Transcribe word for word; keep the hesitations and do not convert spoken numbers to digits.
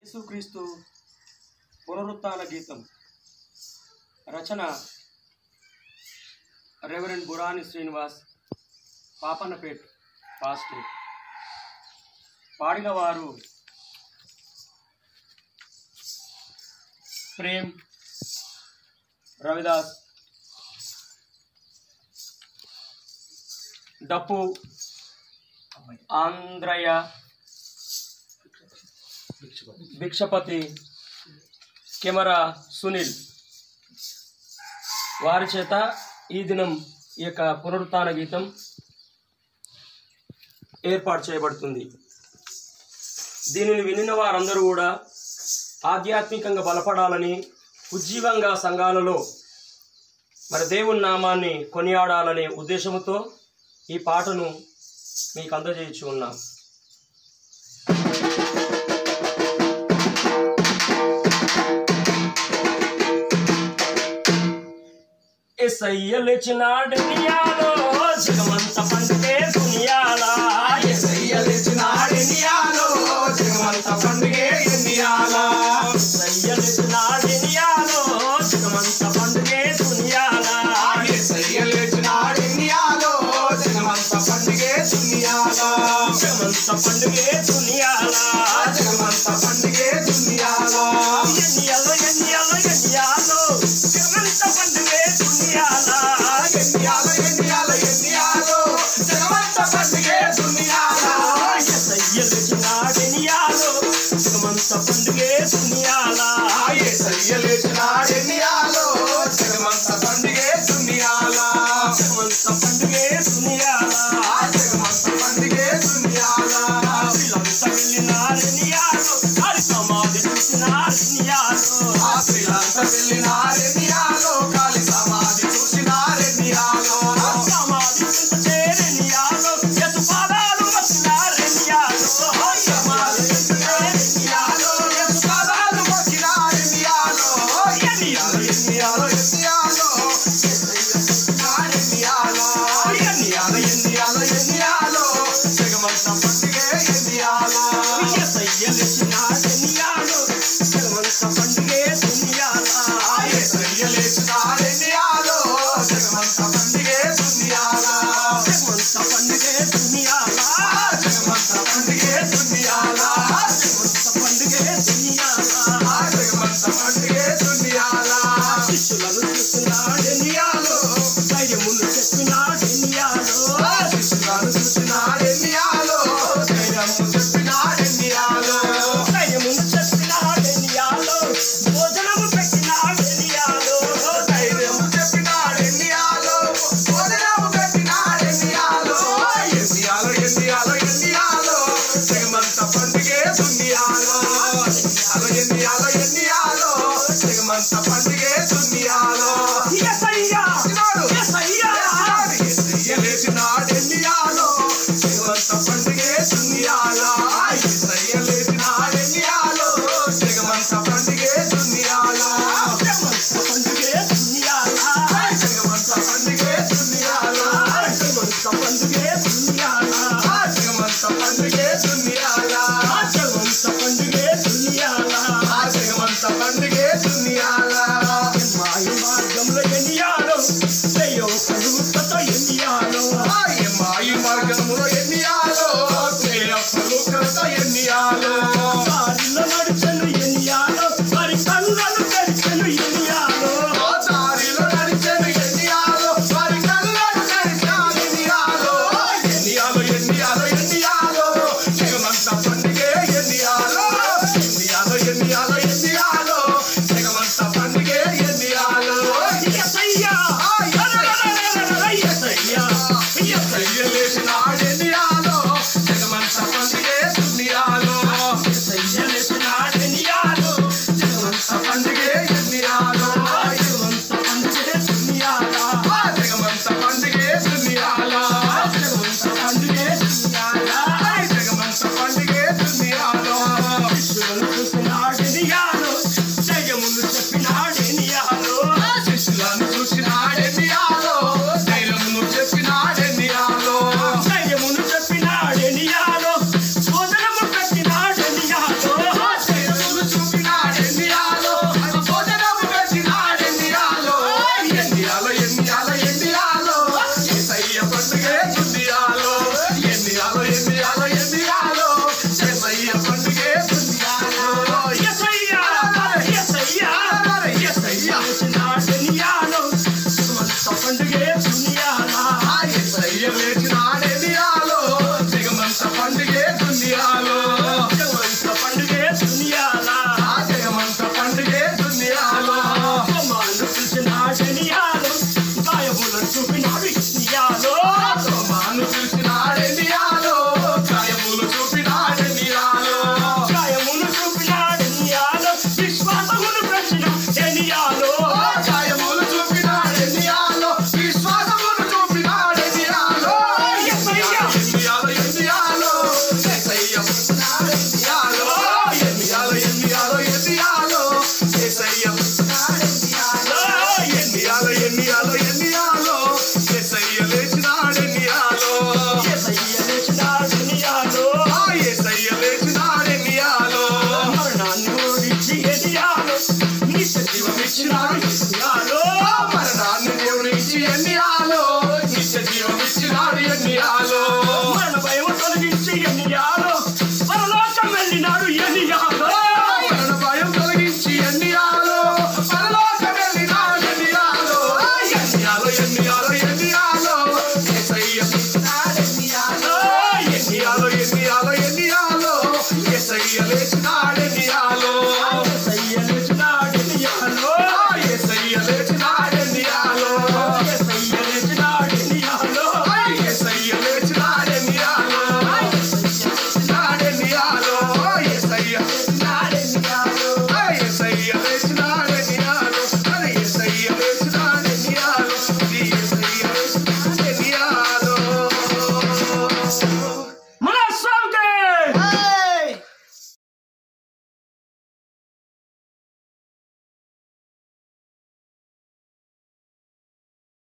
యేసుక్రీస్తు పునరుత్థాన గీతం రచన రెవరెండ్ బురాని శ్రీనివాస్ పాపన్నపేట్ పాస్టర్. పాడిన వారు ప్రేమ్, రవిదాస్. డప్పు ఆంధ్రయ్య, భిక్షపతి, కెమెరా సునీల్. వారి చేత ఈ దినం ఈ యొక్క పునరుత్థాన గీతం ఏర్పాటు చేయబడుతుంది. దీనిని వినిన వారందరూ కూడా ఆధ్యాత్మికంగా బలపడాలని, ఉజ్జీవంగా సంఘాలలో మరి దేవుని నామాన్ని కొనియాడాలనే ఉద్దేశంతో ఈ పాటను మీకు అందజేయచ్చు ఉన్నాం. ఎస్ఐయ లేచినాడు నియాలో జగమంత పండుగే దునియాలా. ఎస్ఐయ లేచినాడు నియాలో జగమంత పండుగే దునియాలా. ఎస్ఐయ లేచినాడు నియాలో జగమంత పండుగే దునియాలా. ఎస్ఐయ లేచినాడు నియాలో జగమంత పండుగే దునియాలా. జగమంత పండుగే దునియాలా. జగమంత పండుగే దునియాలా. ఎన్నియాలో ఎన్నియాలో ఎన్నియాలో జగమంత పండుగే దునియాలా. ఎన్నియాలో ఎన్నియాలో ఎన్నియాలో జగమంత పండుగే దునియాలా. ఎస్ఐయ లేచినాడు నియాలో జగమంత పండుగే దునియాలా. ఎస్ఐయ లేచినాడు నియాలో జగమంత పండుగే దునియాలా. జగమంత పండుగే దునియాలా. జగమంత పండుగే దునియాలా. శ్రీలంక వెళ్ళినారు నియాలో హరి సమాధి చూసినారు నియాలో. ఆ శ్రీలంక వెళ్ళినారు నియాలో కాళీ సమాధి చూసినారు నియాలో. సమాధి చింత చేరి నియాలో ఎసు పాదాలు వచ్చినారు నియాలో. సమాధి చేరి నియాలో యేసు పాదాలు మొక్కినారు నియాలో. ఎన్నియాలో ఎన్నియాలో ఎన్నియాలో ఎన్నియాలో ఎన్నియాలో ఎన్నియాలో ఎన్నియాలో జగమంత పండుగే ఎన్నియాలో. ఎస్ఐయ లేచినాడు నియాలో జగమంత పండుగే దునియాలా. ఎస్ఐయ లేచినాడు నియాలో జగమంత పండుగే దునియాలా. జగమంత పండుగే దునియాలా. జగమంత పండుగే దునియాలా. జగమంత పండుగే దునియాలా. జగమంత పండుగే దునియాలా. శిష్యులను చూసినాడు నియాలో ధైర్యమును చెప్పినాడు నియాలో. శిష్యులను చూసినాడు నియాలో ధైర్యము చెప్పినాడు నియాలో. ధైర్యమును చెప్పినాడు నియాలో భోజనము పెట్టినాడు నియాలో. ధైర్యము చెప్పినాడు నియాలో భోజనము పెట్టినాడు నియాలో. ఎన్నియాలో ఎన్నియాలో ఎన్నియాలో జగమంత పండుగే దునియాలో. ఎన్నియాలో ఎన్నియాలో